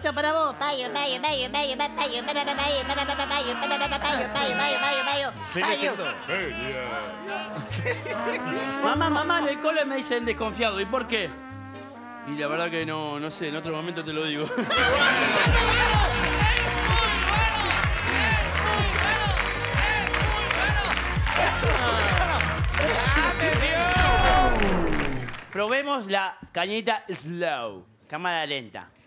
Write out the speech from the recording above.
esto para vos. Payo. Mamá, en el cole me dicen desconfiado. ¿Y por qué? Y la verdad que no sé, en otro momento te lo digo. Probemos la cañita slow, cámara lenta.